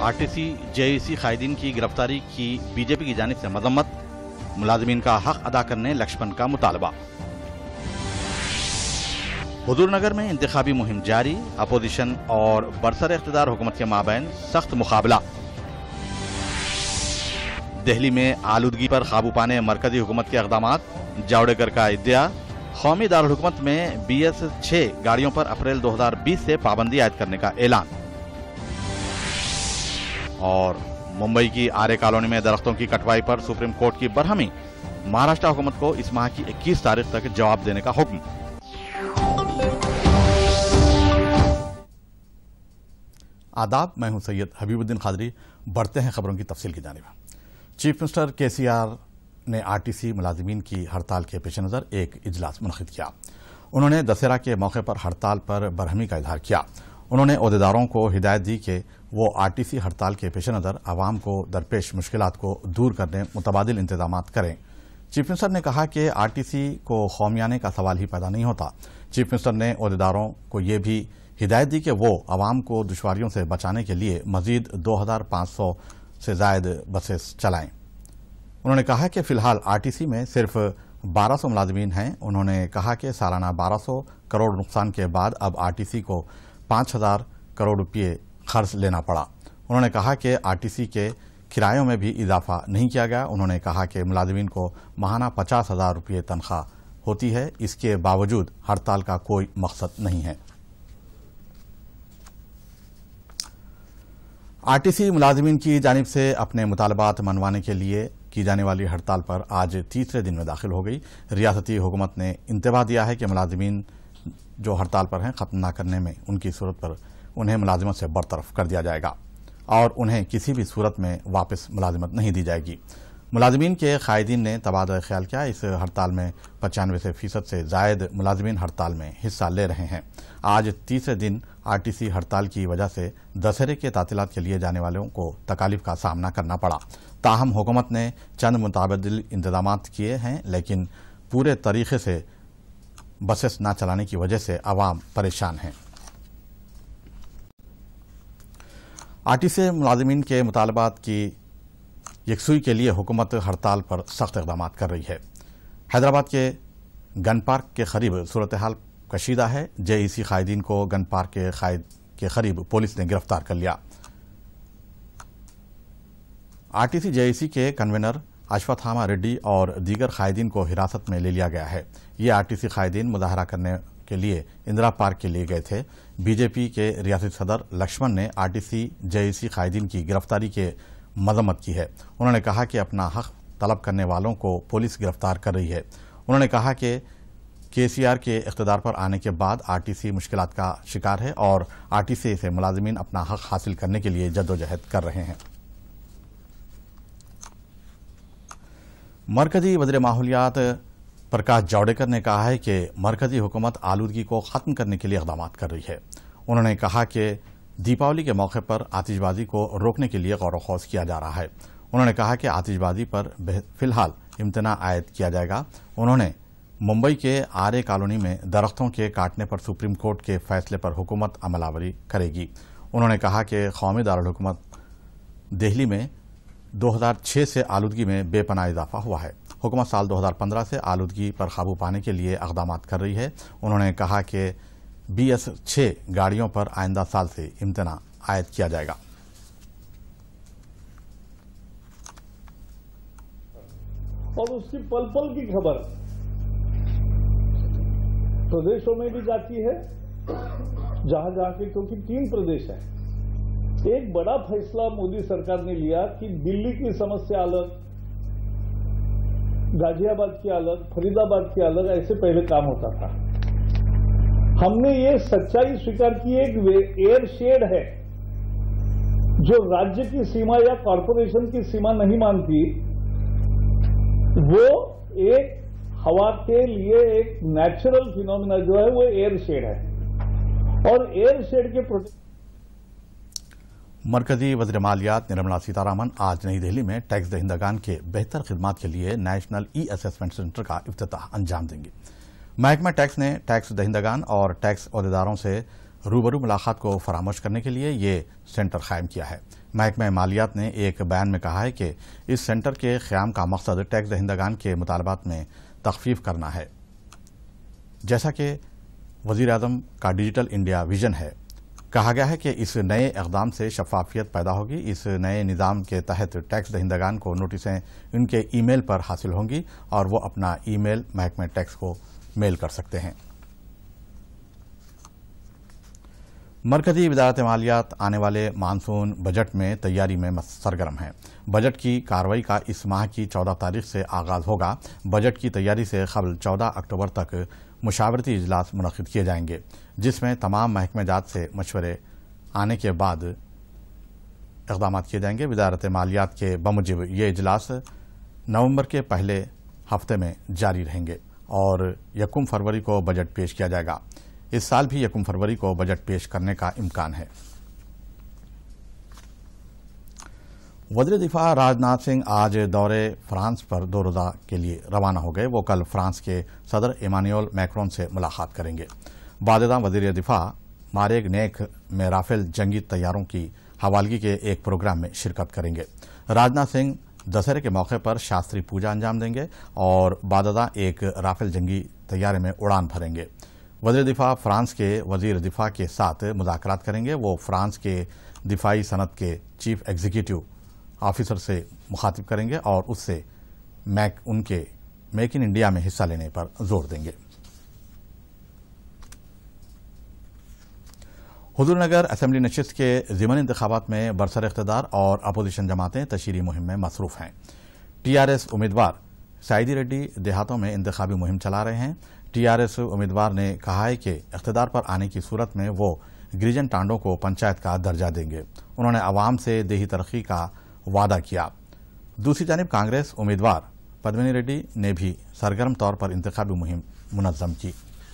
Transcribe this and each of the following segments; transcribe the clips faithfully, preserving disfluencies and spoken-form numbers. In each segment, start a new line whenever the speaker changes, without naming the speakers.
Are T سی جے ای سی قائدین کی گرفتاری کی بی جے پی کی جانب سے مذمت، ملازمین کا حق ادا کرنے لکشمن کا مطالبہ۔ حضور نگر میں انتخابی مہم جاری، اپوزیشن اور برسر اقتدار حکومت کے مابین سخت مقابلہ۔ دہلی میں آلودگی پر قابو پانے مرکزی حکومت کے اقدامات، جاوڈیکر کا ادعا، قومی دارالحکومت میں بی ایس چھ گاڑیوں پر اپریل دو ہزار بیس سے پابندی عائد کرنے کا اعلان۔ اور ممبئی کی آرے کالونی میں درختوں کی کٹوائی پر سپریم کورٹ کی برہمی، مہاراشٹر حکومت کو اس ماہ کی اکیس تاریخ تک جواب دینے کا حکم۔ آداب، میں ہوں سید حبیب الدین قادری۔ بڑھتے ہیں خبروں کی تفصیل کی جانب۔ Chief minister K C R نے آر ٹی سی ملازمین کی ہڑتال کے پیش نظر ایک اجلاس منعقد کیا۔ انہوں نے دسہرہ کے موقع پر ہڑتال پر برہمی کا اظہار کیا۔ انہوں نے عہدیداروں کو ہدایت دی کہ وہ آر ٹی سی ہڑتال کے پیش نظر عوام کو درپیش مشکلات کو دور کرنے متبادل انتظامات کریں۔ چیف منسٹر نے کہا کہ آر ٹی سی کو قومیانے کا سوال ہی پیدا نہیں ہوتا۔ چیف منسٹر نے عہدیداروں کو یہ بھی ہدایت دی کہ وہ عوام کو دشواریوں سے بچانے کے لیے مزید دو ہزار پانچ سو سے زائد بسیں چلائیں۔ انہوں نے کہا کہ فی الحال آر ٹی سی میں صرف بارہ سو ملازمین ہیں۔ انہوں نے کہا کہ سالانہ بارہ سو کروڑ نقصان کے بعد اب آر ٹی سی کو پانچ ہزار کروڑ روپے قرض لینا پڑا۔ انہوں نے کہا کہ آر ٹی سی کے کرایوں میں بھی اضافہ نہیں کیا گیا۔ انہوں نے کہا کہ ملازمین کو ماہانہ پچاس ہزار روپے تنخواہ ہوتی ہے، اس کے باوجود ہڑتال کا کوئی مقصد نہیں ہے۔ آر ٹی سی ملازمین کی جانب سے اپنے مطالبات منوانے کے لیے کی جانے والی ہڑتال پر آج تیسرے دن میں داخل ہو گئی۔ ریاستی حکومت نے انتباہ دیا ہے کہ ملازمین جو ہڑتال پر ہیں ختم نہ کرنے میں ان کی صورت پر انہیں ملازمت سے برطرف کر دیا جائے گا اور انہیں کسی بھی صورت میں واپس ملازمت نہیں دی جائے گی۔ ملازمین کے قائدین نے تبادلہ خیال کیا۔ اس ہڑتال میں پچانوے سے فیصد سے زائد ملازمین ہڑتال میں حصہ لے رہے ہیں۔ آج تیسرے دن آر ٹی سی ہڑتال کی وجہ سے دسہرے کے تعطیلات کے لیے جانے والوں کو تکالیف کا سامنا کرنا پڑا۔ تاہم حکومت نے چند متبادل انتظامات کیے ہیں، لیکن پورے طریقے سے بسیں نہ چلانے کی وجہ سے عوام پریشان ہیں۔ آر ٹی سی ملازمین کے مطالبات کی یکسوئی کے لیے حکومت ہڑتال پر سخت اقدامات کر رہی ہے۔ حیدرآباد کے گن پارک کے قریب صورتحال کشیدہ ہے۔ جے ای سی قائدین کو گن پارک کے قائد کے قریب پولیس نے گرفتار کر لیا۔ آر ٹی سی جے ای سی کے کنوینر اشوتھاما ریڈی اور دیگر قائدین کو حراست میں لے لیا گیا ہے۔ یہ آر ٹی سی قائدین مظاہرہ کرنے کے لیے اندرا پارک کے لیے گئے تھے۔ بی جے پی کے ریاستی صدر لکشمن نے آر ٹی سی جے ای سی قائدین کی گرفتاری کے مذمت کی ہے۔ انہوں نے کہا کہ اپنا حق طلب کرنے والوں کو پولیس گرفتار کر رہی ہے۔ انہوں نے کہا کہ کے سی آر کے اقتدار پر آنے کے بعد آر ٹی سی مشکلات کا شکار ہے اور آر ٹی سی سے ملازمین اپنا حق حاصل کرنے کے لیے جدوجہد کر رہے ہیں۔ مرکزی وزیر ماحولیات پرکاش جاوڈیکر نے کہا ہے کہ مرکزی حکومت آلودگی کو ختم کرنے کے لیے اقدامات کر رہی ہے۔ انہوں نے کہا کہ دیپاولی کے موقع پر آتش بازی کو روکنے کے لیے غور و خوض کیا جا رہا ہے۔ انہوں نے کہا کہ آتش بازی پر فی الحال امتناع عائد کیا جائے گا۔ انہوں نے ممبئی کے آرے کالونی میں درختوں کے کاٹنے پر سپریم کورٹ کے فیصلے پر حکومت عمل آوری کرے گی۔ انہوں نے کہا کہ قومی دارالحکومت دہلی میں دو ہزار چھ سے آلودگی میں بے پناہ اضافہ ہوا ہے۔ حکومت سال دو ہزار پندرہ سے آلودگی پر قابو پانے کے لیے اقدامات کر رہی ہے۔ انہوں نے کہا کہ بی ایس چھ گاڑیوں پر آئندہ سال سے امتناع عائد کیا جائے گا۔
اور اس کی پل پل کی خبر پردیشوں میں بھی جاتی ہے، جہاں جہاں کے، کیونکہ تین پردیش ہیں۔ ایک بڑا فیصلہ مودی سرکار نے لیا کہ دلی کی سمسیا الگ، غازی آباد کی الگ، فرید آباد کی الگ، ایسے پہلے کام ہوتا تھا۔ ہم نے یہ سچائی سویکار کی، ایک ایئر شیڈ ہے جو راجیہ کی سیما یا کارپوریشن کی سیما نہیں مانتی، وہ ایک ہوا کے لیے ایک نیچرل فینومینا جو ہے وہ ایئر شیڈ ہے، اور ایئر شیڈ کے پروٹیکشن۔
مرکزی وزیر مالیات نرملا سیتارامن آج نئی دہلی میں ٹیکس دہندگان کے بہتر خدمات کے لیے نیشنل ای اسسمنٹ سینٹر کا افتتاح انجام دیں گی۔ محکمہ ٹیکس نے ٹیکس دہندگان اور ٹیکس عہدیداروں سے روبرو ملاقات کو فراموش کرنے کے لیے یہ سینٹر قائم کیا ہے۔ محکمہ مالیات نے ایک بیان میں کہا ہے کہ اس سینٹر کے قیام کا مقصد ٹیکس دہندگان کے مطالبات میں تخفیف کرنا ہے۔ جیسا کہ وزیر اعظم کا ڈیجیٹل انڈیا ویژن ہے، کہا گیا ہے کہ اس نئے اقدام سے شفافیت پیدا ہوگی۔ اس نئے نظام کے تحت ٹیکس دہندگان کو نوٹسیں ان کے ای میل پر حاصل ہوں گی اور وہ اپنا ای میل محکمہ ٹیکس کو میل کر سکتے ہیں۔ مرکزی وزارت مالیات آنے والے مانسون بجٹ میں تیاری میں سرگرم ہے۔ بجٹ کی کارروائی کا اس ماہ کی چودہ تاریخ سے آغاز ہوگا۔ بجٹ کی تیاری سے قبل چودہ اکتوبر تک مشاورتی اجلاس منعقد کیے جائیں گے، جس میں تمام محکمہ جات سے مشورے آنے کے بعد اقدامات کیے جائیں گے۔ وزارت مالیات کے بموجب یہ اجلاس نومبر کے پہلے ہفتے میں جاری رہیں گے اور یکم فروری کو بجٹ پیش کیا جائے گا۔ اس سال بھی یکم فروری کو بجٹ پیش کرنے کا امکان ہے۔ وزیر دفاع راجناتھ سنگھ آج دورے فرانس پر دو روزہ کے لیے روانہ ہو گئے۔ وہ کل فرانس کے صدر ایمانوئل میکرون سے ملاقات کریں گے۔ بعد ازاں وزیر دفاع ماریگ نیک میں رافیل جنگی طیاروں کی حوالگی کے ایک پروگرام میں شرکت کریں گے۔ راجناتھ سنگھ دسہرے کے موقع پر شاستری پوجا انجام دیں گے اور بعد ازاں ایک رافیل جنگی طیارے میں اڑان بھریں گے۔ وزیر دفاع فرانس کے وزیر دفاع کے ساتھ مذاکرات کریں گے۔ وہ فرانس کے دفاعی صنعت کے چیف ایگزیکٹو آفیسر سے مخاطب کریں گے اور اس سے میک ان کے میک ان انڈیا میں حصہ لینے پر زور دیں گے۔ حضور نگر اسمبلی نشست کے ضمنی انتخابات میں برسر اقتدار اور اپوزیشن جماعتیں تشہیری مہم میں مصروف ہیں۔ ٹی آر ایس امیدوار سائیدی ریڈی دیہاتوں میں انتخابی مہم چلا رہے ہیں۔ ٹی آر ایس امیدوار نے کہا ہے کہ اقتدار پر آنے کی صورت میں وہ گریجن ٹانڈوں کو پنچایت کا درجہ دیں گے۔ انہوں نے عوام سے دیہی ترقی کا وعدہ کیا۔ دوسری جانب کانگریس امیدوار پدمنی ریڈی نے بھی سرگرم طور پر انتخابی مہم منظم کی۔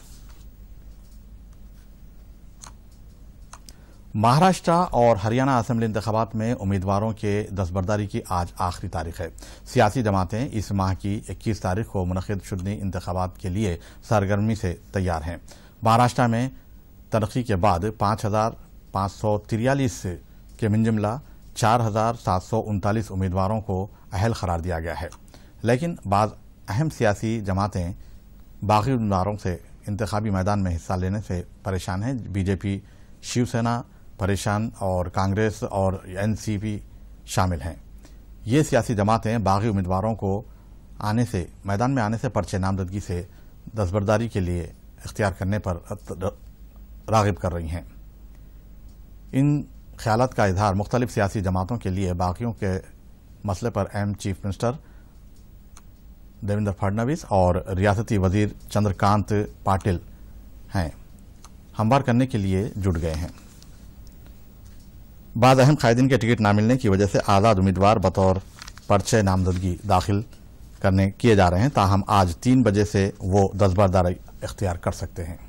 مہاراشٹر اور ہریانہ اسمبلی انتخابات میں امیدواروں کے دستبرداری کی آج آخری تاریخ ہے۔ سیاسی جماعتیں اس ماہ کی اکیس تاریخ کو منعقد شدنی انتخابات کے لیے سرگرمی سے تیار ہیں۔ مہاراشٹر میں ترقی کے بعد پانچ ہزار پانچ سو تریالیس کے من جملہ چار ہزار سات سو انتالیس امیدواروں کو اہل قرار دیا گیا ہے، لیکن بعض اہم سیاسی جماعتیں باقی امیدواروں سے انتخابی میدان میں حصہ لینے سے پریشان ہیں۔ بی جے پی، شیو سینا پریشان اور کانگریس اور این سی پی شامل ہیں۔ یہ سیاسی جماعتیں باغی امیدواروں کو آنے سے میدان میں آنے سے پرچے نامزدگی سے دستبرداری کے لیے اختیار کرنے پر راغب کر رہی ہیں۔ ان خیالات کا اظہار مختلف سیاسی جماعتوں کے لیے باغیوں کے مسئلے پر اہم چیف منسٹر دیویندر پھڑنویس اور ریاستی وزیر چندرکانت پاٹل ہیں ہموار کرنے کے لیے جٹ گئے ہیں۔ بعض اہم قائدین کے ٹکٹ نہ ملنے کی وجہ سے آزاد امیدوار بطور پرچے نامزدگی داخل کرنے کیے جا رہے ہیں، تاہم آج تین بجے سے وہ دستبرداری اختیار کر سکتے ہیں۔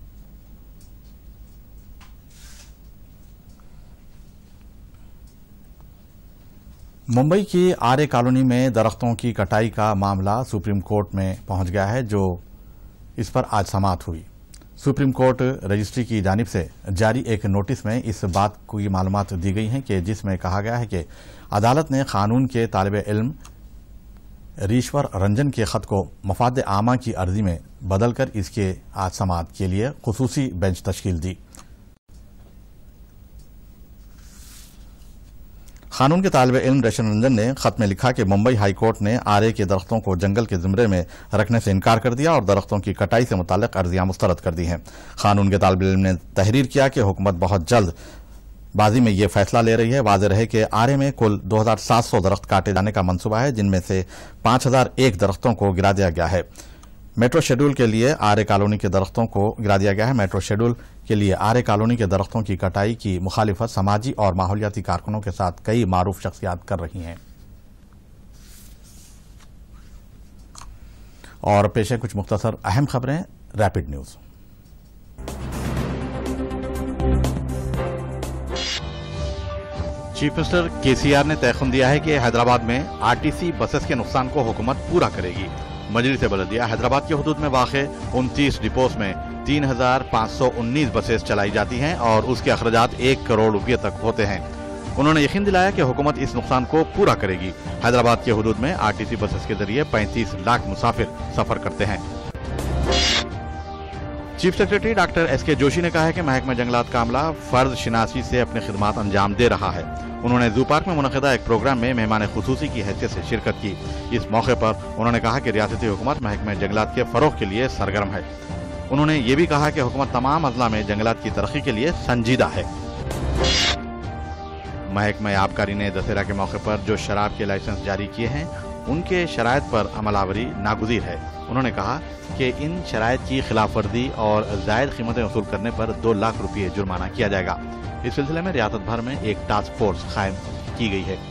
ممبئی کی آرے کالونی میں درختوں کی کٹائی کا معاملہ سپریم کورٹ میں پہنچ گیا ہے، جو اس پر آج سماعت ہوئی۔ سپریم کورٹ رجسٹری کی جانب سے جاری ایک نوٹس میں اس بات کی معلومات دی گئی ہیں کہ جس میں کہا گیا ہے کہ عدالت نے قانون کے طالب علم ریشور رنجن کے خط کو مفاد عامہ کی عرضی میں بدل کر اس کے آج سماعت کے لیے خصوصی بینچ تشکیل دی۔ قانون کے طالب علم ریشور رنجن نے خط میں لکھا کہ ممبئی ہائی کورٹ نے آرے کے درختوں کو جنگل کے زمرے میں رکھنے سے انکار کر دیا اور درختوں کی کٹائی سے متعلق عرضیاں مسترد کر دی ہیں۔ قانون کے طالب علم نے تحریر کیا کہ حکومت بہت جلد بازی میں یہ فیصلہ لے رہی ہے۔ واضح رہے کہ آرے میں کل دو ہزار سات سو درخت کاٹے جانے کا منصوبہ ہے، جن میں سے پانچ ہزار ایک درختوں کو گرا دیا گیا ہے۔ میٹرو شیڈول کے لیے آرے کالونی کے درختوں کو گرا دیا گیا ہے۔ میٹرو شیڈول کے لیے آرے کالونی کے درختوں کی کٹائی کی مخالفت سماجی اور ماحولیاتی کارکنوں کے ساتھ کئی معروف شخصیات کر رہی ہیں۔ اور پیش ہے کچھ مختصر اہم خبریں rapid news. Chief minister K C R نے تیقن دیا ہے کہ حیدرآباد میں آر ٹی سی بسز کے نقصان کو حکومت پورا کرے گی۔ मजलिस बलदिया हैदराबाद के हुदूद में वाक़े उनतीस डिपोस में तीन हजार पाँच सौ उन्नीस बसेस चलाई जाती हैं और उसके अखराजात एक करोड़ रुपये तक होते हैं। उन्होंने यकीन दिलाया कि हुकूमत इस नुकसान को पूरा करेगी। हैदराबाद के हुदूद में आरटीसी बसेस के जरिए पैंतीस लाख मुसाफिर सफर करते हैं। चीफ सेक्रेटरी डॉक्टर एस के जोशी ने कहा है कि महकमा जंगलात का अमला फर्ज शिनासी से अपनी खिदमात अंजाम दे रहा है। उन्होंने जू पार्क में मुनक़िदा एक प्रोग्राम में मेहमान खुसूसी की हैसियत से शिरकत की। इस मौके पर उन्होंने कहा कि रियासती हुकूमत महकमा जंगलात के फरोग के लिए सरगर्म है। उन्होंने ये भी कहा कि हुकूमत तमाम अजला में जंगलात की तरक्की के लिए संजीदा है। महकमा आबकारी ने दशहरा के मौके पर जो शराब के लाइसेंस जारी किए हैं उनके शराइत पर अमलावरी नागुज़ीर है। उन्होंने कहा कि इन शराइत की खिलाफ वर्जी और जायद कीमतें वसूल करने पर दो लाख रुपये जुर्माना किया जाएगा। इस सिलसिले में रियासत भर में एक टास्क फोर्स कायम की गई है।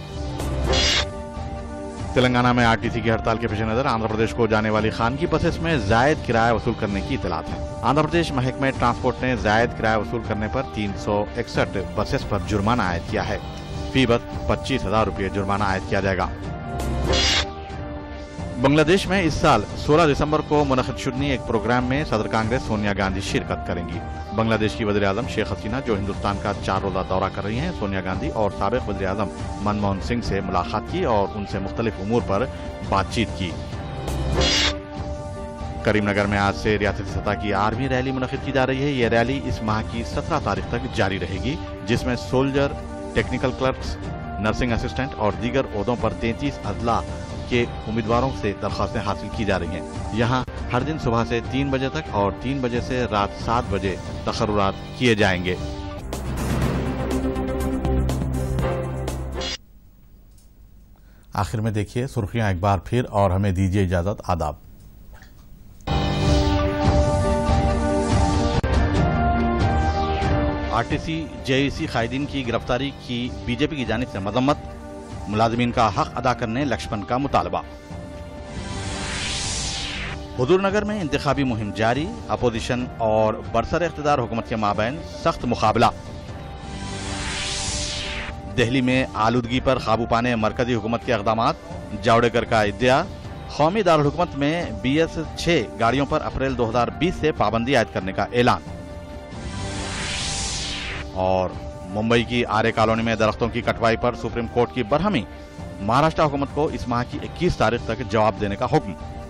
तेलंगाना में आरटीसी की हड़ताल के पेश नजर आंध्र प्रदेश को जाने वाली खानगी बसेस में जायद किराया वसूल करने की इतलात है। आंध्र प्रदेश महकमा ट्रांसपोर्ट ने जायद किराया वसूल करने पर तीन सौ इकसठ बसेस पर जुर्माना आयद किया है। फी बस पच्चीस हजार रुपये जुर्माना आयद किया जाएगा। बांग्लादेश में इस साल सोलह दिसंबर को मुनक़िद शुदनी एक प्रोग्राम में सदर कांग्रेस सोनिया गांधी शिरकत करेंगी। बांग्लादेश की वज़ीर आज़म शेख हसीना जो हिंदुस्तान का चार रोज़ा दौरा कर रही हैं, सोनिया गांधी और साबिक़ वज़ीर आज़म मनमोहन सिंह से मुलाकात की और उनसे मुख्तलिफ उमूर पर बातचीत की। करीमनगर में आज से रियासती सतह की आर्मी रैली मुनक़िद की जा रही है। ये रैली इस माह की सत्रह तारीख तक जारी रहेगी, जिसमें soldier, technical clerks, nursing assistant और दीगर ओहदों पर तैंतीस अजला के उम्मीदवारों से दरख्वास्तें हासिल की जा रही हैं। यहाँ हर दिन सुबह से तीन बजे तक और तीन बजे से रात सात बजे तकर्रुरात किए जाएंगे। आखिर में देखिए सुर्खियां एक बार फिर और हमें दीजिए इजाजत। आदाब। आरटीसी जेईसी कायदीन की गिरफ्तारी की बीजेपी की जानिब से मजम्मत। मुलाजिमीन का हक अदा करने लक्ष्मण का मुतालबा। हुजूरनगर में इंतखाबी मुहिम जारी। अपोजिशन और बरसर इख्तिदार हुकूमत के माबैन सख्त मुकाबला। दिल्ली में आलूदगी पर काबू पाने मरकजी हुकूमत के इक़दामात। जावड़ेकर का इद्दिया। कौमी दारुल हुकूमत में बी एस छह गाड़ियों पर अप्रैल दो हजार बीस से पाबंदी आयद करने का ऐलान। और मुंबई की आर्य कॉलोनी में दरख्तों की कटवाई पर सुप्रीम कोर्ट की बरहमी। महाराष्ट्र हुकूमत को इस माह की इक्कीस तारीख तक जवाब देने का हुक्म।